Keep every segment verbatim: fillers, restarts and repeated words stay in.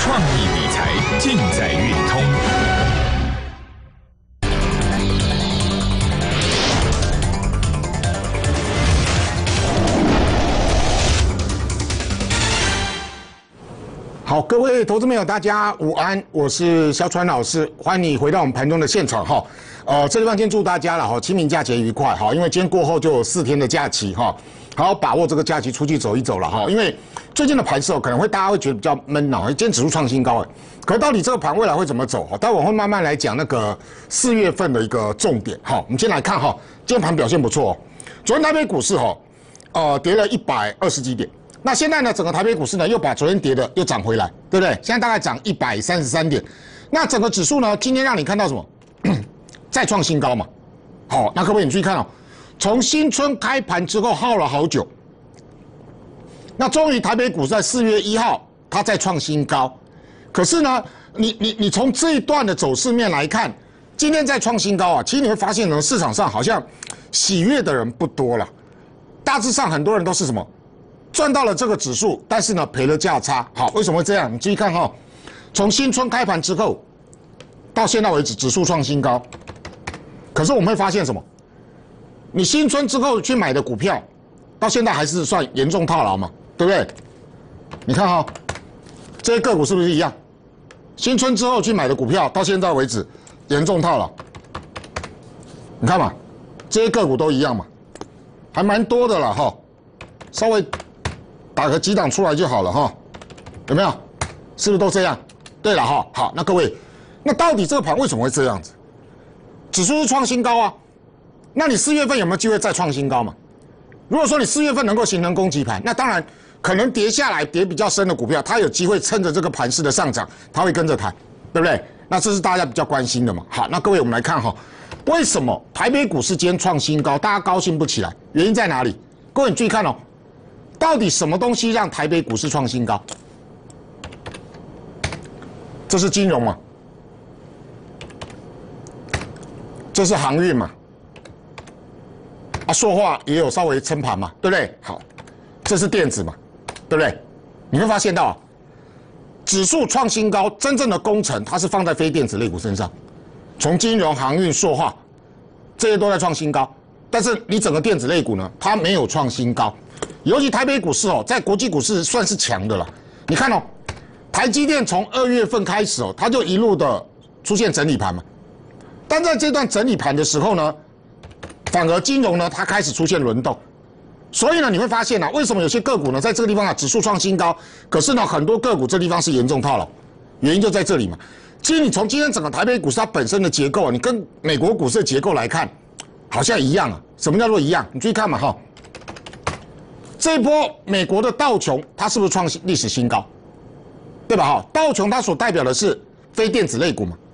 创意理财尽在运通。 好，各位投资朋友，大家午安，我是肖川老师，欢迎你回到我们盘中的现场哈。呃，这地方先祝大家了哈，清明假期愉快哈，因为今天过后就有四天的假期哈，好好把握这个假期出去走一走了哈。因为最近的盘势哦，可能会大家会觉得比较闷呐，今天指数创新高哎，可是到底这个盘未来会怎么走哈？待会我会慢慢来讲那个四月份的一个重点哈。我们先来看哈，今天盘表现不错哦，昨天台北股市哈，呃，跌了一百二十几点。那现在呢，整个台北股市呢又把昨天跌的又涨回来，对不对？现在大概涨一百三十三点。那整个指数呢，今天让你看到什么？再创新高嘛。好，那各位你注意看哦，从新春开盘之后耗了好久，那终于台北股市在四月一号它再创新高。可是呢，你你你从这一段的走势面来看，今天再创新高啊，其实你会发现呢，市场上好像喜悦的人不多了，大致上很多人都是什么？赚到了这个指数，但是呢赔了价差。好，为什么会这样？你注意看哈、哦，从新春开盘之后到现在为止，指数创新高。可是我们会发现什么？你新春之后去买的股票，到现在还是算严重套牢嘛，对不对？你看哈、哦，这些个股是不是一样？新春之后去买的股票，到现在为止严重套牢。你看嘛，这些个股都一样嘛，还蛮多的了哈、哦，稍微。打个几档出来就好了哈，有没有？是不是都这样？对了哈，好，那各位，那到底这个盘为什么会这样子？指数是创新高啊，那你四月份有没有机会再创新高嘛？如果说你四月份能够形成攻击盘，那当然可能跌下来跌比较深的股票，它有机会趁着这个盘势的上涨，它会跟着弹，对不对？那这是大家比较关心的嘛。好，那各位我们来看哈，为什么台北股市今天创新高，大家高兴不起来？原因在哪里？各位你注意看哦。到底什么东西让台北股市创新高？这是金融嘛？这是航运嘛？啊，塑化也有稍微撑盘嘛，对不对？好，这是电子嘛，对不对？你会发现到、啊，指数创新高，真正的工程它是放在非电子类股身上，从金融、航运、塑化这些都在创新高，但是你整个电子类股呢，它没有创新高。尤其台北股市哦，在国际股市算是强的了。你看哦，台积电从二月份开始哦，它就一路的出现整理盘嘛。但在这段整理盘的时候呢，反而金融呢它开始出现轮动。所以呢，你会发现啊，为什么有些个股呢在这个地方啊指数创新高，可是呢很多个股这地方是严重套牢，原因就在这里嘛。其实你从今天整个台北股市它本身的结构啊，你跟美国股市的结构来看，好像一样啊。什么叫做一样？你注意看嘛哈。这一波美国的道琼，它是不是创历史新高？对吧？哈，道琼它所代表的是非电子类股嘛。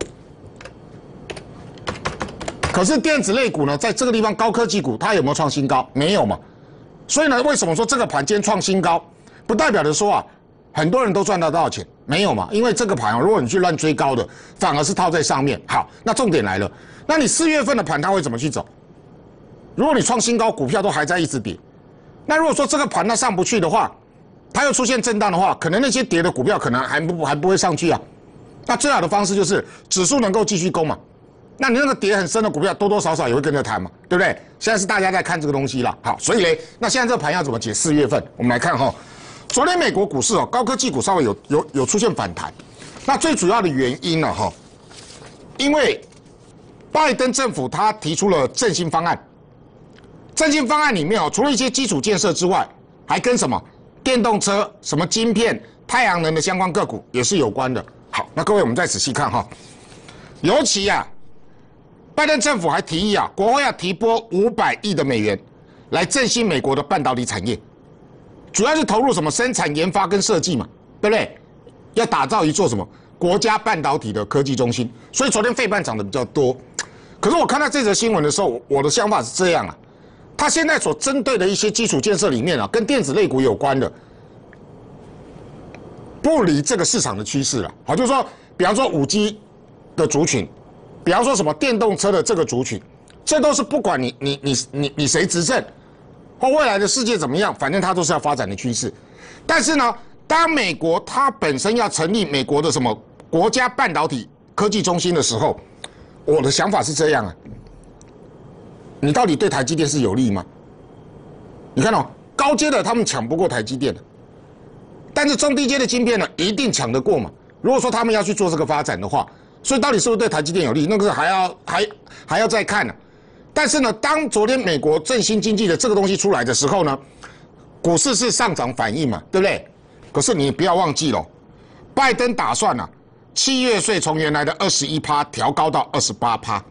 可是电子类股呢，在这个地方高科技股，它有没有创新高？没有嘛。所以呢，为什么说这个盘今天创新高，不代表的说啊，很多人都赚到多少钱？没有嘛。因为这个盘啊，如果你去乱追高的，反而是套在上面。好，那重点来了，那你四月份的盘它会怎么去走？如果你创新高，股票都还在一直跌。那如果说这个盘它上不去的话，它又出现震荡的话，可能那些跌的股票可能还不还不会上去啊。那最好的方式就是指数能够继续攻嘛。那你那个跌很深的股票多多少少也会跟着弹嘛，对不对？现在是大家在看这个东西了。好，所以嘞，那现在这个盘要怎么解？四月份我们来看哈、哦，昨天美国股市哦，高科技股稍微有有有出现反弹。那最主要的原因呢哈、哦，因为拜登政府他提出了振兴方案。振兴方案里面哦，除了一些基础建设之外，还跟什么电动车、什么晶片、太阳能的相关个股也是有关的。好，那各位我们再仔细看哈，尤其啊，拜登政府还提议啊，国会要提拨五百亿的美元来振兴美国的半导体产业，主要是投入什么生产研发跟设计嘛，对不对？要打造一座什么国家半导体的科技中心。所以昨天费半涨得比较多，可是我看到这则新闻的时候，我的想法是这样啊。它现在所针对的一些基础建设里面啊，跟电子类股有关的，不离这个市场的趋势了。好，就是说，比方说五 G 的族群，比方说什么电动车的这个族群，这都是不管你你你你你谁执政，或未来的世界怎么样，反正它都是要发展的趋势。但是呢， 当美国它本身要成立美国的什么国家半导体科技中心的时候，我的想法是这样啊，你到底对台积电是有利吗？你看哦，高阶的他们抢不过台积电的，但是中低阶的晶片呢，一定抢得过嘛。如果说他们要去做这个发展的话，所以到底是不是对台积电有利，那个还要还还要再看呢、啊。但是呢，当昨天美国振兴经济的这个东西出来的时候呢，股市是上涨反应嘛，对不对？可是你不要忘记了，拜登打算啊，七月税从原来的二十一趴调高到二十八趴，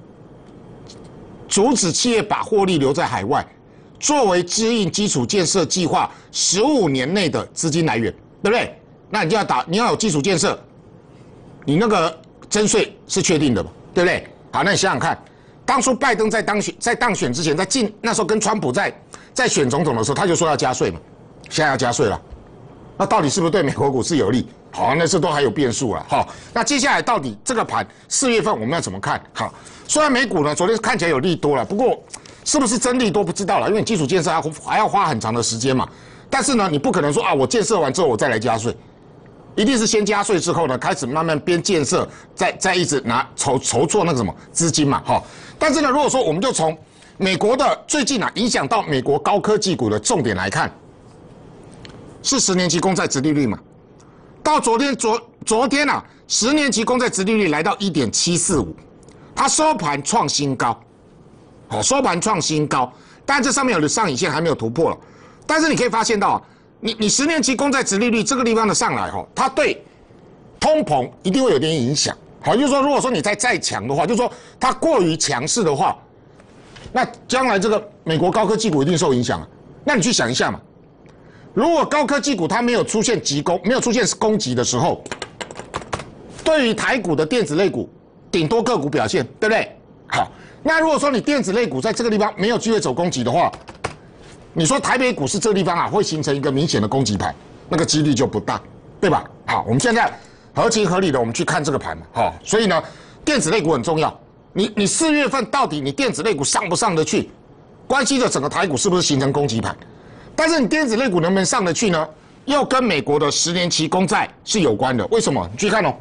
阻止企业把获利留在海外，作为支应基础建设计划十五年内的资金来源，对不对？那你就要打，你要有基础建设，你那个征税是确定的嘛，对不对？好，那你想想看，当初拜登在当选在当选之前，在进那时候跟川普在在选总统的时候，他就说要加税嘛，现在要加税了。那到底是不是对美国股市有利？好，那这都还有变数了。好，那接下来到底这个盘四月份我们要怎么看？好，虽然美股呢昨天看起来有利多了，不过是不是真利多不知道了，因为基础建设还还要花很长的时间嘛。但是呢，你不可能说啊，我建设完之后我再来加税，一定是先加税之后呢，开始慢慢边建设，再再一直拿筹筹措那个什么资金嘛。好，但是呢，如果说我们就从美国的最近啊影响到美国高科技股的重点来看。是十年期公债殖利率嘛？到昨天昨昨天啊，十年期公债殖利率来到一点七四五，它收盘创新高，好，收盘创新高，但这上面有的上影线还没有突破了。但是你可以发现到啊，你你十年期公债殖利率这个地方的上来哈，它对通膨一定会有点影响。好，就是说，如果说你再再强的话，就是说它过于强势的话，那将来这个美国高科技股一定受影响啊。那你去想一下嘛。如果高科技股它没有出现急攻，没有出现攻击的时候，对于台股的电子类股，顶多个股表现，对不对？好，那如果说你电子类股在这个地方没有机会走攻击的话，你说台北股市这个地方啊会形成一个明显的攻击盘，那个几率就不大，对吧？好，我们现在合情合理的我们去看这个盘嘛，好，所以呢，电子类股很重要。你你四月份到底你电子类股上不上得去，关系着整个台股是不是形成攻击盘。但是你电子类股能不能上得去呢？又跟美国的十年期公债是有关的。为什么？你去看哦。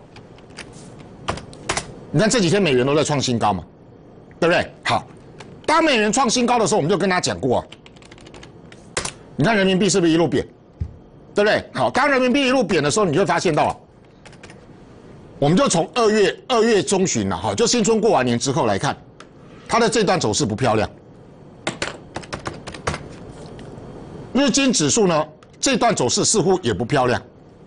你看这几天美元都在创新高嘛，对不对？好，当美元创新高的时候，我们就跟大家讲过啊。你看人民币是不是一路贬，对不对？好，当人民币一路贬的时候，你就会发现到啊，我们就从二月二月中旬了哈，就新春过完年之后来看，它的这段走势不漂亮。日经指数呢，这段走势似乎也不漂亮。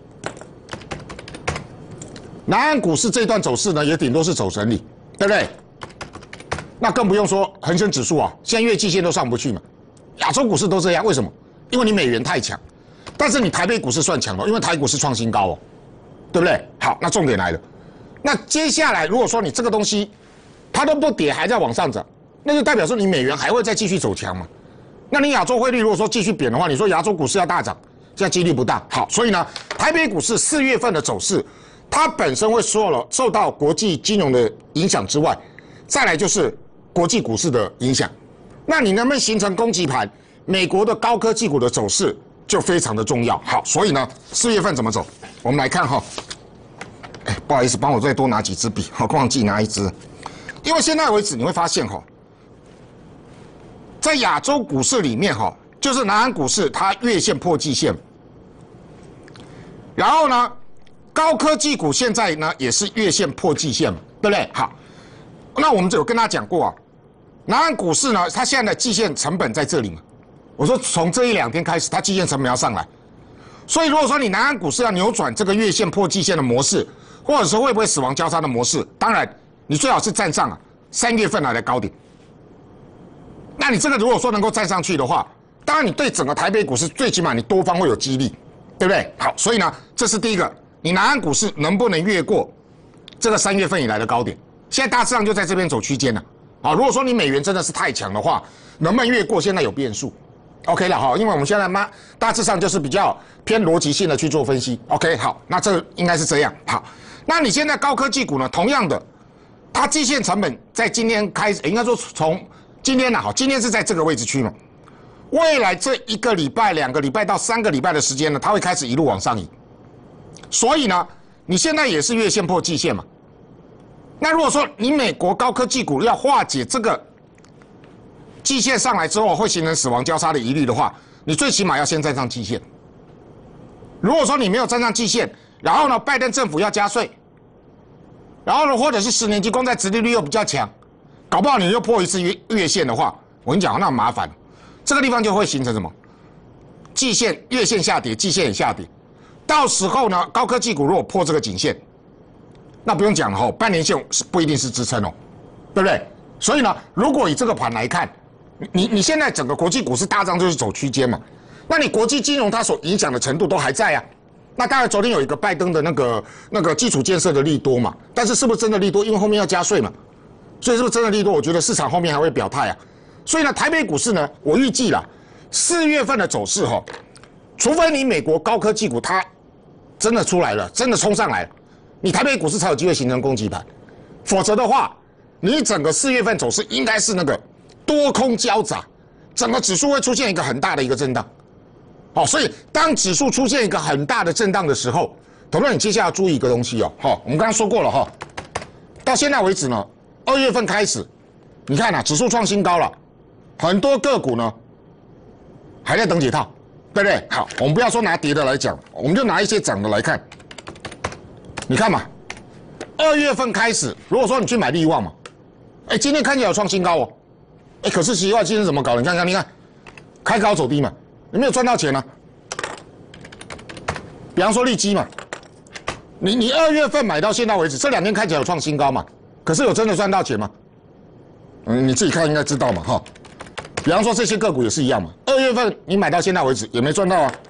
南岸股市这段走势呢，也顶多是走整理，对不对？那更不用说恒生指数啊，现在月季线都上不去嘛。亚洲股市都这样，为什么？因为你美元太强，但是你台北股市算强了，因为台股市创新高哦，对不对？好，那重点来了，那接下来如果说你这个东西它都不跌，还在往上涨，那就代表说你美元还会再继续走强嘛。那你亚洲汇率如果说继续贬的话，你说亚洲股市要大涨，现在几率不大。好，所以呢，台北股市四月份的走势，它本身会受了受到国际金融的影响之外，再来就是国际股市的影响。那你能不能形成攻击盘？美国的高科技股的走势就非常的重要。好，所以呢，四月份怎么走？我们来看哈。哎，不好意思，帮我再多拿几支笔，好，忘记拿一支。因为现在为止你会发现哈。在亚洲股市里面，哈，就是南韩股市它月线破季线，然后呢，高科技股现在呢也是月线破季线嘛，对不对？好，那我们就有跟大家讲过啊，南韩股市呢，它现在的季线成本在这里嘛，我说从这一两天开始，它季线成本要上来，所以如果说你南韩股市要扭转这个月线破季线的模式，或者说会不会死亡交叉的模式，当然你最好是站上啊三月份来的高点。那你这个如果说能够站上去的话，当然你对整个台北股市最起码你多方会有激励，对不对？好，所以呢，这是第一个，你南岸股市能不能越过这个三月份以来的高点？现在大致上就在这边走区间了。好，如果说你美元真的是太强的话，能不能越过？现在有变数。OK 了哈，因为我们现在嘛大致上就是比较偏逻辑性的去做分析。OK， 好，那这应该是这样。好，那你现在高科技股呢，同样的，它季线成本在今天开始，应该说从今天呢，好，今天是在这个位置区嘛。 未来这一个礼拜、两个礼拜到三个礼拜的时间呢，它会开始一路往上移。所以呢，你现在也是月线破季线嘛。那如果说你美国高科技股要化解这个季线上来之后会形成死亡交叉的疑虑的话，你最起码要先站上季线。如果说你没有站上季线，然后呢，拜登政府要加税，然后呢，或者是十年期公债殖利率又比较强，搞不好你又破一次月月线的话，我跟你讲，那很麻烦。这个地方就会形成什么？季线、月线下跌，季线也下跌。到时候呢，高科技股如果破这个颈线，那不用讲了吼，半年线是不一定是支撑哦，对不对？所以呢，如果以这个盘来看，你你现在整个国际股市大涨就是走区间嘛，那你国际金融它所影响的程度都还在啊。那当然，昨天有一个拜登的那个那个基础建设的利多嘛，但是是不是真的利多？因为后面要加税嘛，所以是不是真的利多？我觉得市场后面还会表态啊。所以呢，台北股市呢，我预计啦，四月份的走势哈，除非你美国高科技股它真的出来了，真的冲上来了，你台北股市才有机会形成攻击盘，否则的话，你整个四月份走势应该是那个多空交杂，整个指数会出现一个很大的一个震荡。好，所以当指数出现一个很大的震荡的时候，同学你接下来要注意一个东西哦，哈，我们刚刚说过了哈，到现在为止呢，二月份开始，你看啊，指数创新高了，很多个股呢还在等解套，对不对？好，我们不要说拿跌的来讲，我们就拿一些涨的来看。你看嘛，二月份开始，如果说你去买力旺嘛，哎，今天看起来有创新高哦，哎，可是奇怪，今天怎么搞的？你看看，你看，开高走低嘛。你没有赚到钱啊？比方说利基嘛，你你二月份买到现在为止，这两天看起来有创新高嘛，可是有真的赚到钱吗？嗯，你自己看应该知道嘛，哈。比方说这些个股也是一样嘛，二月份你买到现在为止也没赚到啊。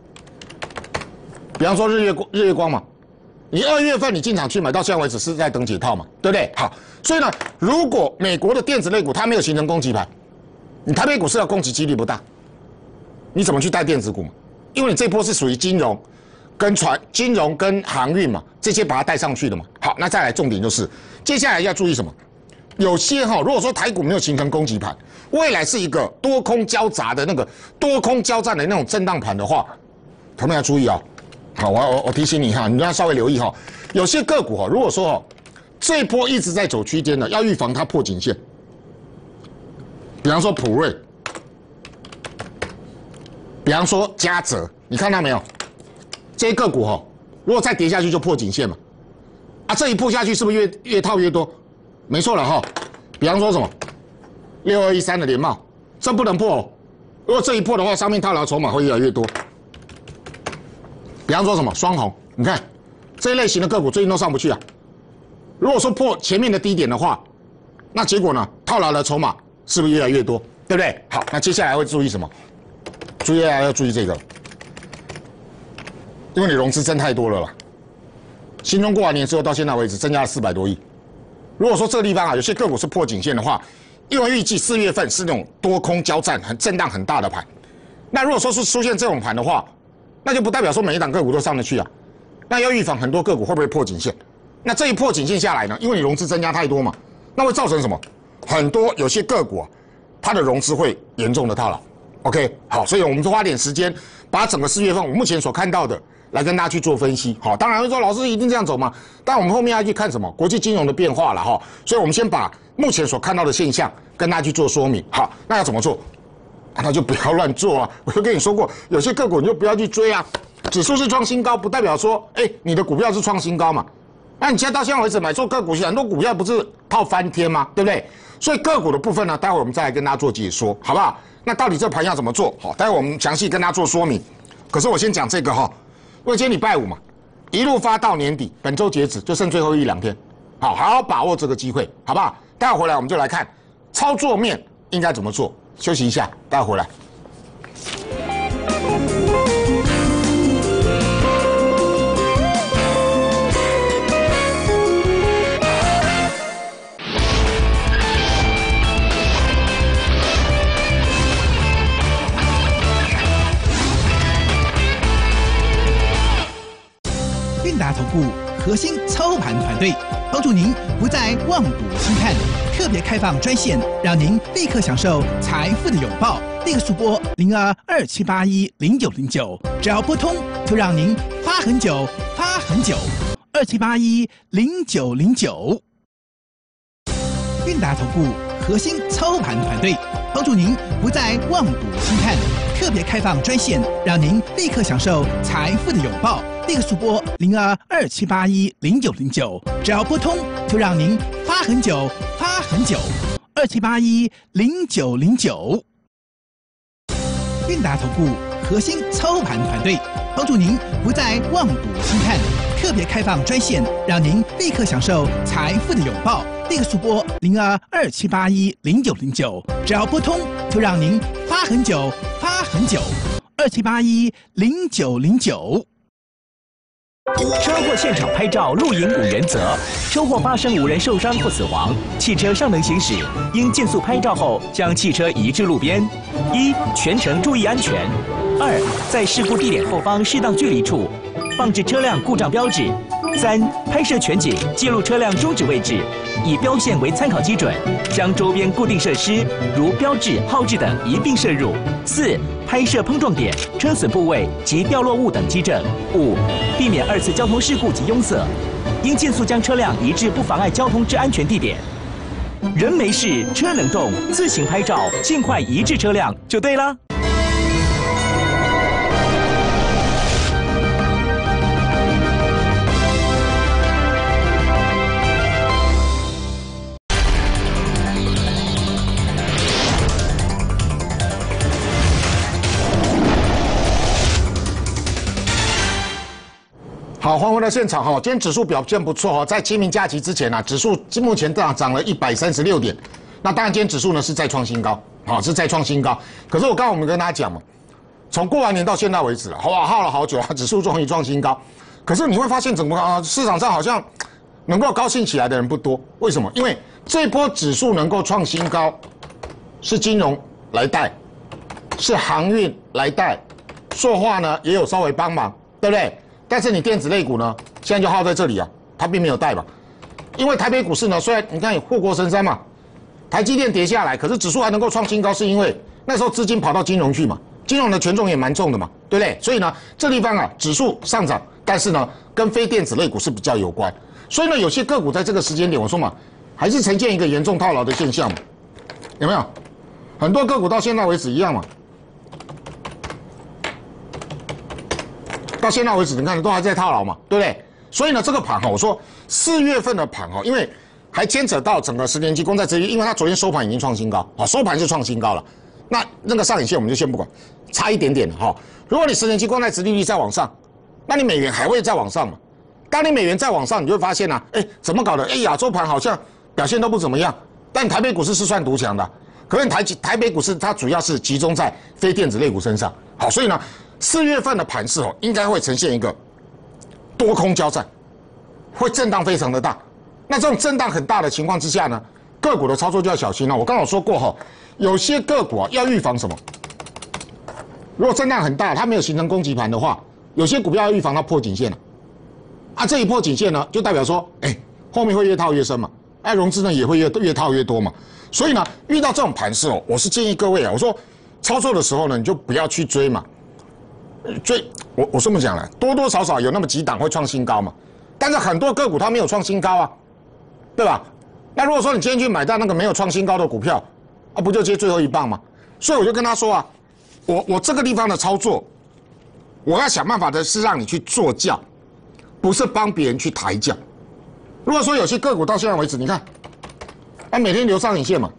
比方说日月光日月光嘛，你二月份你进场去买到现在为止是在等解套嘛，对不对？好，所以呢，如果美国的电子类股它没有形成攻击盘，你台北股市要攻击几率不大。你怎么去带电子股嘛？因为你这波是属于金融、跟船、金融跟航运嘛，这些把它带上去的嘛。好，那再来重点就是，接下来要注意什么？有些哈，如果说台股没有形成攻击盘，未来是一个多空交杂的那个多空交战的那种震荡盘的话，同学要注意啊。好，我我我提醒你哈，你要稍微留意哈。有些个股哈，如果说哈这一波一直在走区间的，要预防它破颈线。比方说普瑞。比方说嘉泽，你看到没有？这些个股哈、哦，如果再跌下去就破颈线嘛，啊，这一破下去是不是越越套越多？没错了哈、哦。比方说什么六二一三的联茂，这不能破哦。如果这一破的话，上面套牢筹码会越来越多。比方说什么双红，你看这一类型的个股最近都上不去啊。如果说破前面的低点的话，那结果呢，套牢的筹码是不是越来越多？对不对？好，那接下来会注意什么？注意啊，要注意这个，因为你融资增太多了啦。新春过完年之后到现在为止增加了四百多亿。如果说这个地方啊有些个股是破颈线的话，因为预计四月份是那种多空交战、很震荡很大的盘。那如果说是出现这种盘的话，那就不代表说每一档个股都上得去啊。那要预防很多个股会不会破颈线？那这一破颈线下来呢，因为你融资增加太多嘛，那会造成什么？很多有些个股啊，它的融资会严重的套牢。OK， 好，所以我们就花点时间，把整个四月份我目前所看到的来跟大家去做分析。好，当然会说老师一定这样走吗？但我们后面要去看什么国际金融的变化了哈。所以我们先把目前所看到的现象跟大家去做说明。好，那要怎么做？那就不要乱做啊！我就跟你说过，有些个股你就不要去追啊。指数是创新高，不代表说，哎，你的股票是创新高嘛？那你现在到现在为止买错个股，很多股票不是套翻天吗？对不对？所以个股的部分呢，待会我们再来跟大家做解说，好不好？那到底这盘要怎么做？好，待会我们详细跟大家做说明。可是我先讲这个哈，因为今天礼拜五嘛，一路发到年底，本周截止就剩最后一两天，好，好好把握这个机会，好不好？待会回来我们就来看操作面应该怎么做。休息一下，待会回来。 韵达投顾核心操盘团队，帮助您不再望赌兴看，特别开放专线，让您立刻享受财富的拥抱。 立刻速拨零二二七八一零九零九，只要拨通就让您发很久，发很久。二七八一零九零九，韵达投顾核心操盘团队，帮助您不再望股兴叹，特别开放专线，让您立刻享受财富的拥抱。立刻速拨零二二七八一零九零九，只要拨通就让您发很久，发很久。二七八一零九零九，韵达投顾核心操盘团队，帮助您不再望股兴叹，特别开放专线，让您立刻享受财富的拥抱。立刻速拨零二二七八一零九零九，只要拨通就让您发很久，发很久。二七八一零九零九。 车祸现场拍照录影五原则：车祸发生无人受伤或死亡，汽车尚能行驶，应尽速拍照后将汽车移至路边。一、全程注意安全；二、在事故地点后方适当距离处放置车辆故障标志；三、拍摄全景，记录车辆终止位置，以标线为参考基准，将周边固定设施如标志、号志等一并摄入；四、拍摄碰撞点、车损部位及掉落物等基证；五、避免二次交通事故及拥塞，应尽速将车辆移至不妨碍交通之安全地点。人没事，车能动，自行拍照，尽快移至车辆就对了。 好，欢迎回到现场哈。今天指数表现不错哈，在清明假期之前啊，指数目前涨涨了一百三十六点。那当然，今天指数呢是再创新高，好是再创新高。可是我刚刚我们跟大家讲嘛，从过完年到现在为止了，哇，耗了好久啊，指数终于创新高。可是你会发现，整个啊市场上好像能够高兴起来的人不多。为什么？因为这波指数能够创新高，是金融来带，是航运来带，塑化呢也有稍微帮忙，对不对？但是你电子类股呢，现在就耗在这里啊，它并没有带嘛。因为台北股市呢，虽然你看有护国神山嘛，台积电跌下来，可是指数还能够创新高，是因为那时候资金跑到金融去嘛，金融的权重也蛮重的嘛，对不对？所以呢，这地方啊，指数上涨，但是呢，跟非电子类股是比较有关。所以呢，有些个股在这个时间点，我说嘛，还是呈现一个严重套牢的现象嘛，有没有？很多个股到现在为止一样嘛。到现在为止，你看都还在套牢嘛，对不对？所以呢，这个盘哈，我说四月份的盘哈，因为还牵扯到整个十年期公债殖利率，因为它昨天收盘已经创新高，好，收盘就创新高了。那那个上影线我们就先不管，差一点点哈。如果你十年期公债殖利率再往上，那你美元还会再往上嘛？当你美元再往上，你就会发现呢、啊，哎，怎么搞的？哎，亚洲盘好像表现都不怎么样，但台北股市是算独强的。可是台台北股市它主要是集中在非电子类股身上，好，所以呢。四月份的盘势哦，应该会呈现一个多空交战，会震荡非常的大。那这种震荡很大的情况之下呢，个股的操作就要小心了。我刚刚说过哈，有些个股啊要预防什么？如果震荡很大，它没有形成攻击盘的话，有些股票要预防它破颈线了。啊，这一破颈线呢，就代表说，哎，后面会越套越深嘛，哎，融资呢也会越越套越多嘛。所以呢，遇到这种盘势哦，我是建议各位啊，我说操作的时候呢，你就不要去追嘛。追我我这么讲了，多多少少有那么几档会创新高嘛，但是很多个股它没有创新高啊，对吧？那如果说你今天去买到那个没有创新高的股票，啊，不就接最后一棒吗？所以我就跟他说啊，我我这个地方的操作，我要想办法的是让你去做轿，不是帮别人去抬轿。如果说有些个股到现在为止，你看，啊每天留上影线嘛，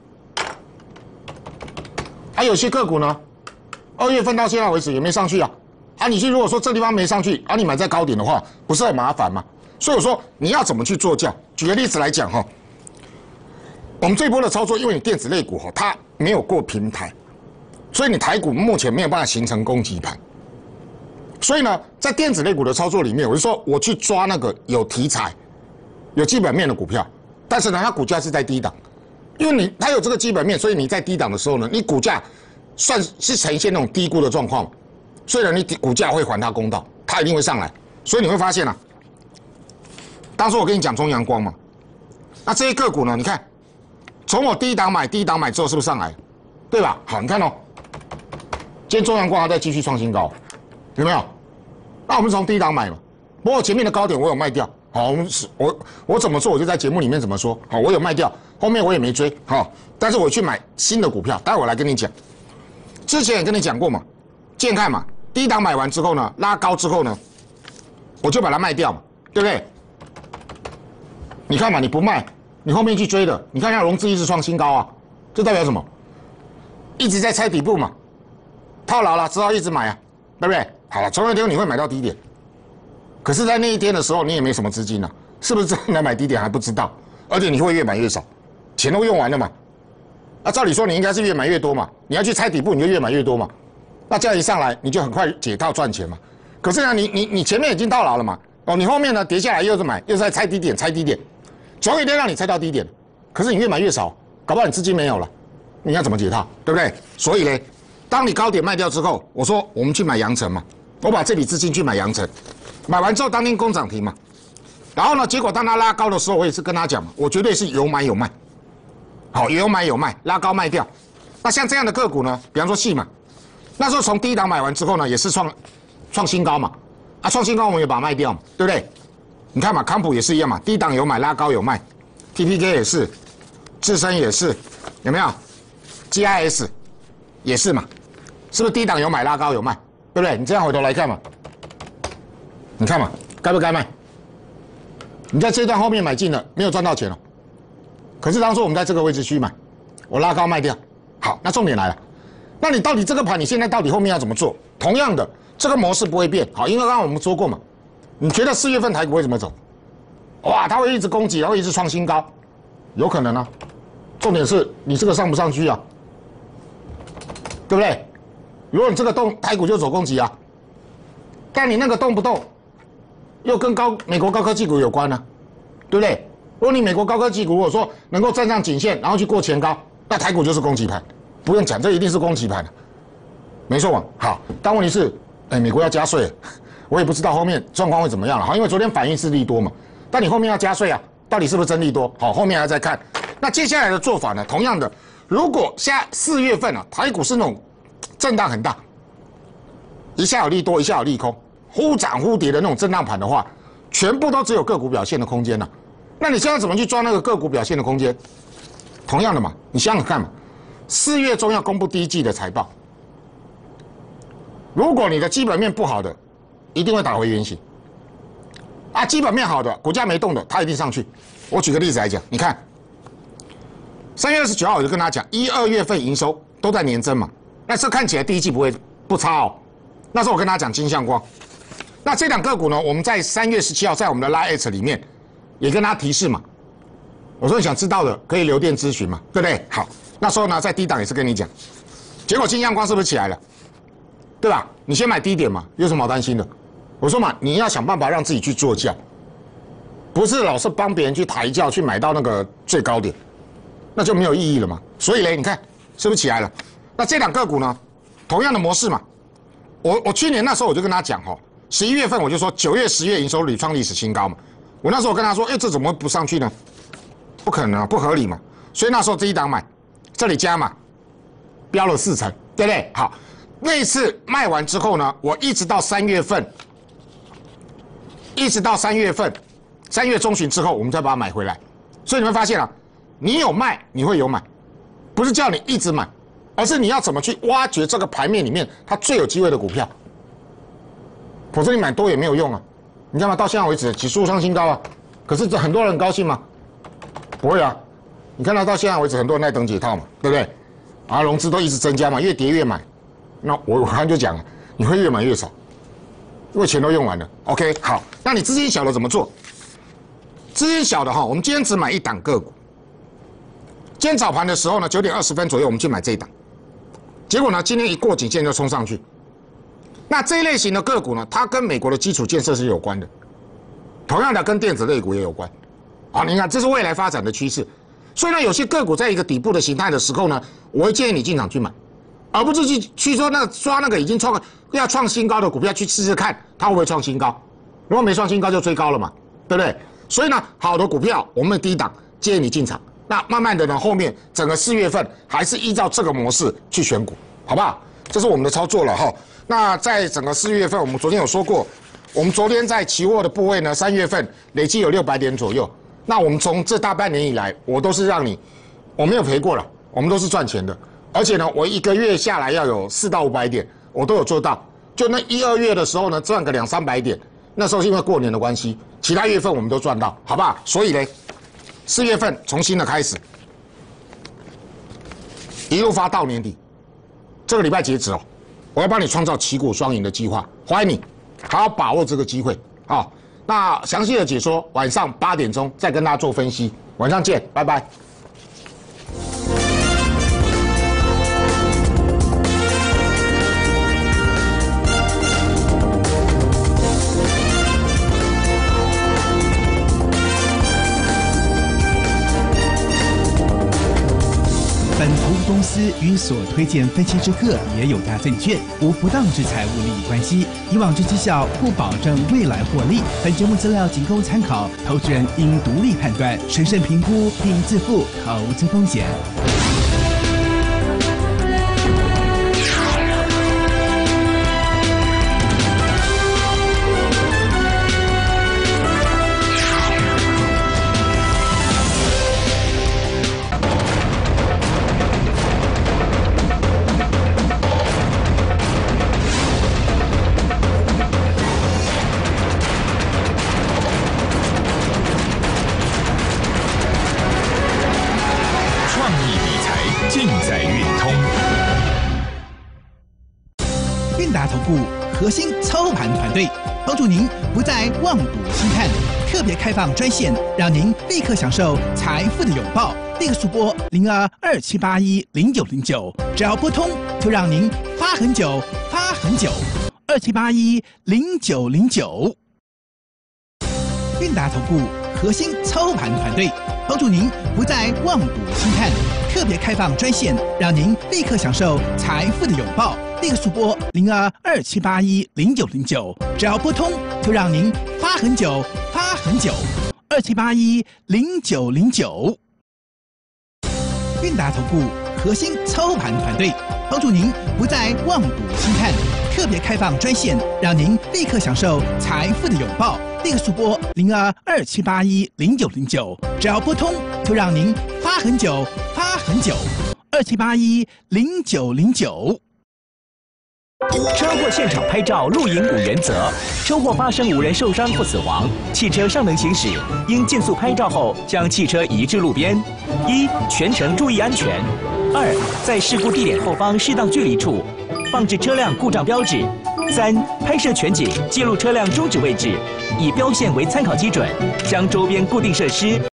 啊有些个股呢，二月份到现在为止也没上去啊。啊，你去如果说这地方没上去，啊，你买在高点的话，不是很麻烦吗？所以我说你要怎么去做轿？举个例子来讲哈，我们这一波的操作，因为你电子类股哈，它没有过平台，所以你台股目前没有办法形成攻击盘。所以呢，在电子类股的操作里面，我就说我去抓那个有题材、有基本面的股票，但是呢，它股价是在低档，因为你它有这个基本面，所以你在低档的时候呢，你股价算是呈现那种低估的状况。所以呢，你股价会还它公道，它一定会上来。所以你会发现啊，当初我跟你讲中阳光嘛，那这些个股呢，你看，从我低档买低档买之后，是不是上来？对吧？好，你看哦， 今天中阳光还在继续创新高，有没有？那我们从低档买嘛，不过前面的高点我有卖掉。好，我们是我我怎么做，我就在节目里面怎么说。好，我有卖掉，后面我也没追。好，但是我去买新的股票，待会我来跟你讲。之前也跟你讲过嘛，健看嘛，低档买完之后呢，拉高之后呢，我就把它卖掉嘛，对不对？你看嘛，你不卖，你后面去追的，你看一下融资一直创新高啊，这代表什么？一直在猜底部嘛，套牢了，只好一直买啊，对不对？好了，总有一天你会买到低点。可是，在那一天的时候，你也没什么资金了、啊，是不是真的来买低点还不知道？而且你会越买越少，钱都用完了嘛。那、啊、照理说你应该是越买越多嘛，你要去猜底部，你就越买越多嘛。那这样一上来，你就很快解套赚钱嘛。可是呢，你你你前面已经套牢了嘛，哦，你后面呢跌下来又是买，又是在猜低点，猜低点，总有一天让你猜到低点。可是你越买越少，搞不好你资金没有了，你要怎么解套？对不对？所以呢，当你高点卖掉之后，我说我们去买阳城嘛，我把这笔资金去买阳城。买完之后，当天攻涨停嘛，然后呢，结果当它拉高的时候，我也是跟他讲嘛，我绝对是有买有卖，好，有买有卖，拉高卖掉。那像这样的个股呢，比方说细嘛，那时候从低档买完之后呢，也是创创新高嘛，啊，创新高我们也把它卖掉嘛，对不对？你看嘛，康普也是一样嘛，低档有买，拉高有卖 ，T P K 也是，智深也是，有没有 ？G I S 也是嘛，是不是低档有买，拉高有卖，对不对？你这样回头来看嘛。你看嘛，该不该卖？你在这段后面买进了，没有赚到钱哦。可是当初我们在这个位置区买，我拉高卖掉。好，那重点来了，那你到底这个盘，你现在到底后面要怎么做？同样的，这个模式不会变。好，因为刚刚我们说过嘛，你觉得四月份台股会怎么走？哇，它会一直攻击，然后一直创新高，有可能啊。重点是你这个上不上去啊？对不对？如果你这个动，台股就走攻击啊。但你那个动不动？又跟高美国高科技股有关呢、啊，对不对？如果你美国高科技股如果说能够站上颈线，然后去过前高，那台股就是攻击盘，不用讲，这一定是攻击盘的，没错嘛。好，但问题是，哎，美国要加税，我也不知道后面状况会怎么样了。好，因为昨天反应是利多嘛，但你后面要加税啊，到底是不是真利多？好，后面还在看。那接下来的做法呢？同样的，如果下四月份啊，台股是那种震荡很大，一下有利多，一下有利空。忽涨忽跌的那种震荡盘的话，全部都只有个股表现的空间了、啊。那你现在怎么去抓那个个股表现的空间？同样的嘛，你想想看嘛，四月中要公布第一季的财报，如果你的基本面不好的，一定会打回原形。啊，基本面好的，股价没动的，它一定上去。我举个例子来讲，你看，三月二十九号我就跟他讲，一二月份营收都在年增嘛，那这看起来第一季不会不差哦。那时候我跟他讲金相光。那这两个股呢？我们在三月十七号在我们的 Line 里面也跟他提示嘛。我说你想知道的可以留电咨询嘛，对不对？好，那时候呢在低档也是跟你讲，结果金相光是不是起来了？对吧？你先买低点嘛，有什么好担心的？我说嘛，你要想办法让自己去做轿，不是老是帮别人去抬轿去买到那个最高点，那就没有意义了嘛。所以嘞，你看是不是起来了？那这两个股呢，同样的模式嘛。我我去年那时候我就跟他讲哈。十一月份我就说九月、十月营收屡创历史新高嘛，我那时候我跟他说，哎，这怎么会不上去呢？不可能啊，不合理嘛。所以那时候这一档买，这里加嘛，飙了四成，对不对？好，那一次卖完之后呢，我一直到三月份，一直到三月份，三月中旬之后，我们再把它买回来。所以你会发现啊，你有卖，你会有买，不是叫你一直买，而是你要怎么去挖掘这个盘面里面它最有机会的股票。否则你买多也没有用啊！你看嘛，到现在为止指数创新高啊，可是这很多人很高兴吗？不会啊！你看到到现在为止，很多人在等解套嘛，对不对？啊，融资都一直增加嘛，越跌越买。那我我刚才就讲了，你会越买越少，因为钱都用完了。OK， 好，那你资金小的怎么做？资金小的哈，我们今天只买一档个股。今天早盘的时候呢，九点二十分左右我们去买这一档，结果呢，今天一过颈线就冲上去。那这一类型的个股呢，它跟美国的基础建设是有关的，同样的跟电子类股也有关。啊，你看这是未来发展的趋势，所以呢，有些个股在一个底部的形态的时候呢，我会建议你进场去买，而不是去去说那抓那个已经创要创新高的股票去试试看它会不会创新高，如果没创新高就追高了嘛，对不对？所以呢，好的股票我们低档建议你进场，那慢慢的呢，后面整个四月份还是依照这个模式去选股，好不好？ 这是我们的操作了哈。那在整个四月份，我们昨天有说过，我们昨天在期货的部位呢，三月份累计有六百点左右。那我们从这大半年以来，我都是让你，我没有赔过了，我们都是赚钱的。而且呢，我一个月下来要有四到五百点，我都有做到。就那一二月的时候呢，赚个两三百点，那时候是因为过年的关系，其他月份我们都赚到，好不好？所以呢，四月份重新的开始，一路发到年底，这个礼拜截止哦，我要帮你创造旗鼓双赢的计划，欢迎你，好好把握这个机会啊！哦，那详细的解说晚上八点钟再跟大家做分析，晚上见，拜拜。 本投资公司与所推荐分期之客也有大证券无不当之财务利益关系，以往之绩效不保证未来获利。本节目资料仅供参考，投资人应独立判断、审慎评估并自负投资风险。核心操盘团队帮助您不再望股兴叹，特别开放专线，让您立刻享受财富的拥抱。立刻速拨零二二七八一零九零九，只要拨通，就让您发很久，发很久。二七八一零九零九，韵达投顾核心操盘团队帮助您不再望股兴叹，特别开放专线，让您立刻享受财富的拥抱。立刻速拨零二二七八一零九零九，只要拨通，就让您发很久，发很久。二七八一零九零九，韵达投顾核心操盘团队帮助您不再望股兴叹，特别开放专线，让您立刻享受财富的拥抱。立刻速拨零二二七八一零九零九，只要拨通，就让您发很久，发很久。二七八一零九零九。 车祸现场拍照录影五原则：车祸发生无人受伤或死亡，汽车尚能行驶，应尽速拍照后将汽车移至路边。一、全程注意安全；二、在事故地点后方适当距离处放置车辆故障标志；三、拍摄全景，记录车辆终止位置，以标线为参考基准，将周边固定设施